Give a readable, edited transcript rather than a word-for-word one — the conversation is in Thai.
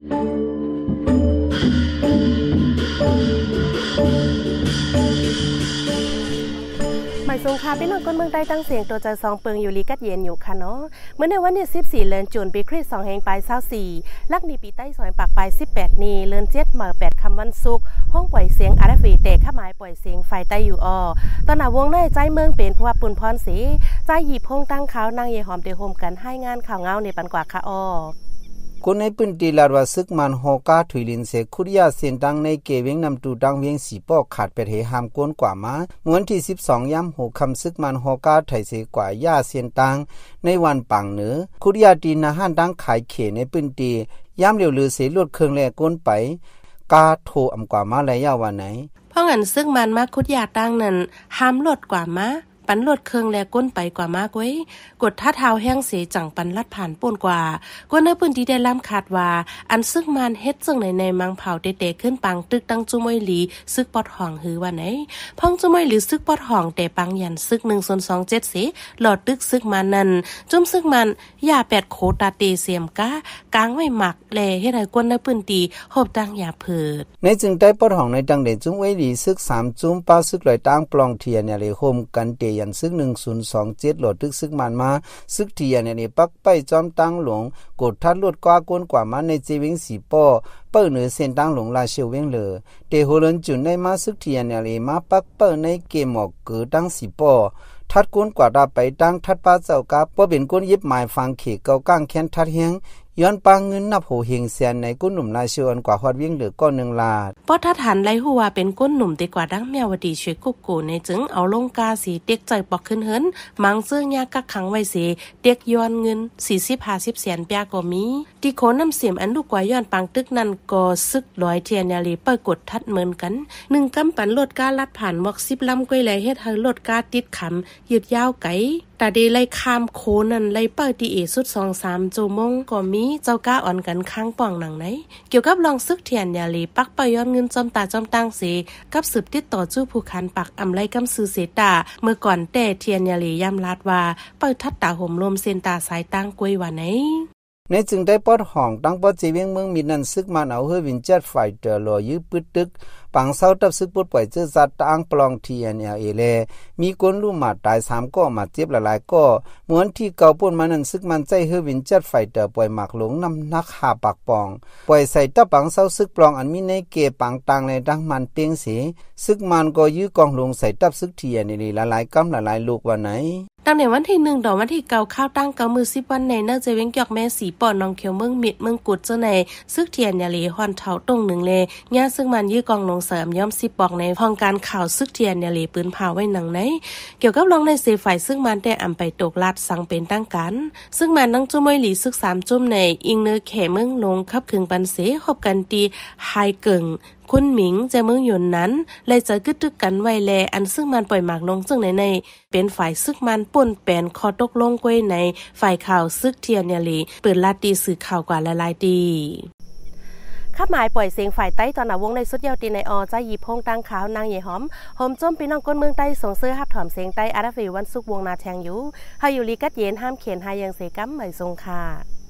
หมายสงครามพี่น้องคนเมืองใต้ตั้งเสียงตัวใจซองเปิงอยู่ลีกัดเย็นอยู่ค่ะเนาะเมื่อในวันที่14เดือนจุนปีคริสต์2แห่งปลาย24ลักนีปีใต้2ปากปลาย18นี้เดือน7มื้อ8ค่ำวันศุกร์ห้องปล่อยเสียงอาราฟีเตะข้าหมายปล่อยเสียงไฟใต้อยู่ตอนหน้าวงในใจเมืองเป็นเพราะว่าปุ่นพรศรีใจหยิบพงตั้งขาวนางเยหอมเตะโฮมกันให้งานข่าวเงาในปันกว่าค่ะคนในพื้นที่ลาดว่าซึกมันฮอกาถุยลินเสคุริยาเส้นดังในเกเวงนำตูดังเวียงสีปอกขาดเป็ดเหหามก้นกว่ามาเมื่อวันที่12ย่ำหูคำซึกมันฮอกาไถเสกว่าย่าเส้นดังในวันปังเหนือคุริยาดีนาห้านดังขายเขในพื้นที่ย่ำเร็วลือเสลดเครื่องแลก้นไปกาโทอำกว่ามาและยาวันไหนเพราะงั้นซึกมันมาคุริยาดังนั้นห้ามลดกว่ามาปันลดเครื่องแลก้นไปกว่ามากไว้กดท่าเท้าแห้งเสจังปันลัดผ่านป่นกว่าก็ในพื้นที่ได้ล้ำขาดว่าอันซึกมันเฮ็ดซึ่งในมังเผาเตะขึ้นปังตึกตั้งจุ้มวยหลีซึกปอดห่องหือว่าไหนพ่องจุ้มวยหรือซึกปอดห่องแต่ปังยันซึก1/27เสหลอดตึกซึกมันนั่นจุ้มซึกมันยา8โคตาเตเสียมกากางไว้หมักแลเฮ็ดให้คนในพื้นที่หอบตั้งยาเพิดในจึงได้ปอดห่องในดังเด่นจุ้มวยหลีซึก3จุ้มป้าซึกลอยตั้งปลองเทียนเนี่ยเลยโฮมกันเตยันซึก1027โหลดตึกซึกมันมาซึกเทียเนี่ยปักไปจอมตั้งหลงกดทัดลดกว่าก้นกว่ามาในเจวิงสีป้อเปิ้นเหนือเส้นตั้งหลงลาเชียวเวงเลยเตโฮลนจุนในมาซึกเทียเนี่ยมาปักเปิ้นในเกมหมอกเกิดตั้งสีป้อทัดก้นกว่าดาไปตั้งทัดป้าเจ้ากาป้อเป็นก้นยิบหมายฟังเขเกาก้างแค้นทัดเฮียงย้อนปังเงินนับโหเฮงแสนในก้นหนุ่มลาเชียวอันกว่าฮอดเวียงเหลือก้อน1 ลาดป้อทัดหันไลหัวเป็นก้นหนุ่มตีกว่าดังแมวดีช่วยกุกกูในจึงเอาลงกาสีเด็กใจปอกขึ้นเหินมังเสื้อยากักขังไว้เสเด็กย้อนเงิน40-50แสนเปียก็มีที่โคนน้ำเสียมอันลูกกว่าย้อนปังตึกนั่นก็ซึกร้อยเทียนยาลีเปิดกดทัดเหมือนกัน1กำปันลดกาลัดผ่านวอก10ลำก้อยไหลเฮ็ดให้ลดกาติดขำยืดยาวไกแต่ดีไล่ข้ามโคนั่นไล่เปิดตีเอสุด2-3ชั่วโมงก็มีเจ้าก้าอ่อนกันข้างป่องหนังไหนเกี่ยวกับลองซึกเทียนยาลีปักไปย้อนเงินจอมตาจอมตังเสกับสืบติดต่อจู้ผู้คันปักอำไลกำซื้อเสตาเมื่อก่อนแต่เทียนยาลีย้ำลาดว่าเปิดทัดตาห่มลมเส้นตาสายตั้งกวยว่าไหนในจึงได้ปอดห้องตั้งปอดเจเวียงเมืองมีนันซึกมันเอาเฮวินเจ็ดไฟเตอร์ลอยื้อปึดตึกปังเศร้าตับซึกปดปล่อยเจอจัดตั้งปลองทีเอ็นเอเลมีคนลู่หมาตาย3ก็มาเจ็บหลายๆก็เหมือนที่เก่าป่นมานันซึกมันใจเฮวินเจ็ดไฟเตอร์ปล่อยหมักหลงนำนักหาปากปองปล่อยใส่ตับปังเศร้าซึกปลองอันมีในเกปังตังในดังมันเปียงสีซึกมันก็ยื้อกองลงใส่ตับซึกทีเอ็นเอหลายๆกำหลายๆลูกวันไหนตั้งแต่วันที่1 ต่อวันที่9ข้าวตั้ง9มือ10วันในเนอเจเว้งเกี่ยวแม่สีป่อนน้องเขียวเมืองมิดเมืองกุดเจ้าในซึกเทียนยาลีฮอนเถาตรง1เลยย่าซึ่งมันยื้อกองลงเสริมย่อม10บอกในห้องการข่าวซึกเทียนยาลีปืนเผาไว้หนังไหนเกี่ยวกับรองในเสฝ่ายซึ่งมันได้อำไปตกลาดสังเป็นตั้งกันซึ่งมันนั่งจุ้มวยหลีซึก3จุ้มในอิงเนอแขเมืองลงคับขึงปันเสหอบกันตีไฮเกิงคุณหมิงจะเมืองหยนนั้นเลยจะกึดตึกกันไว้แลอันซึ่งมันปล่อยหมากลงซึ่งในเป็นฝ่ายซึกมันป่นแปนคอตกลงกวยในฝ่ายข่าวซึกเทียนยาลีเปิดลาดตีสื่อข่าวกว่าหลายๆดีข้าหมายปล่อยเสียงฝ่ายใต้ตอนหนาวงในสุดยาวตีในใจหยิบพงตั้งขาวนางใหญ่หอมโฮมจมปีน้องก้นเมืองใต้ส่งเสื้อฮับถอมเสียงใต้อาราฟีวันสุกวงนาแทงอยู่ให้อยู่ลีกัดเย็นห้ามเขียนหายังเสกัมใหม่ทรงค่ะ